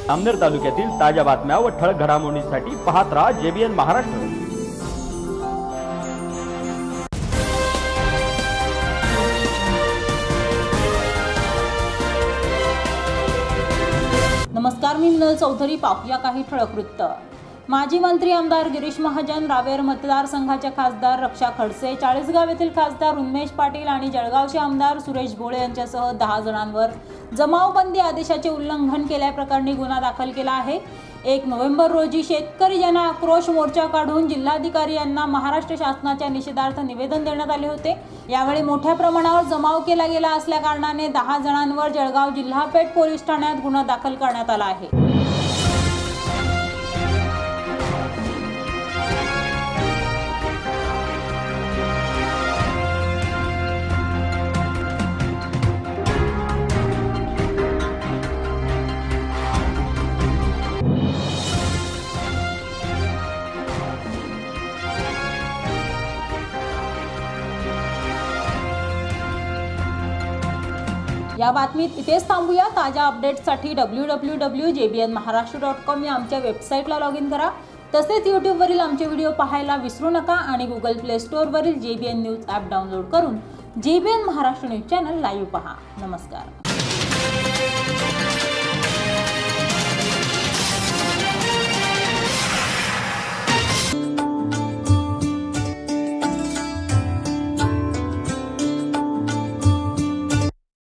अमनेर तालुक्यातील ताज्या बातम्या व ठळक घडामोडींसाठी पाहत राहा JBN महाराष्ट्र। नमस्कार, मी मिनल चौधरी। पाहूया काही ठळक वृत्त। माजी मंत्री आमदार गिरीश महाजन, रावेर मतदारसंघाचे खासदार रक्षा खडसे, चाळीसगाव येथील खासदार उन्मेष पाटील आणि जळगावचे आमदार सुरेश भोळे यांच्यासह 10 जणांवर जमावबंदी आदेशाचे उल्लंघन केल्याप्रकरणी गुन्हा दाखल केला आहे। 1 नोव्हेंबर रोजी शेतकरी जन आक्रोश मोर्चा काढून जिल्हाधिकारी यांना महाराष्ट्र शासनाच्या निषेधार्थ निवेदन देण्यात आले होते। यावेळी मोठ्या प्रमाणावर जमाव केला गेला असल्या कारणाने 10 जणांवर जळगाव जिल्हा पेठ पोलीस ठाण्यात गुन्हा दाखल करण्यात आला आहे। या बातमीत इथेच थांबूया। ताज्या अपडेट्ससाठी www.jbnmaharashtra.com या आमच्या वेबसाईटला लॉग इन करा। तसेच यूट्यूबवरील आमचे व्हिडिओ पाहायला विसरू नका आणि गुगल प्ले स्टोअरवरील JBN न्यूज ॲप डाउनलोड करून JBN Maharashtra news channel live पहा। नमस्कार।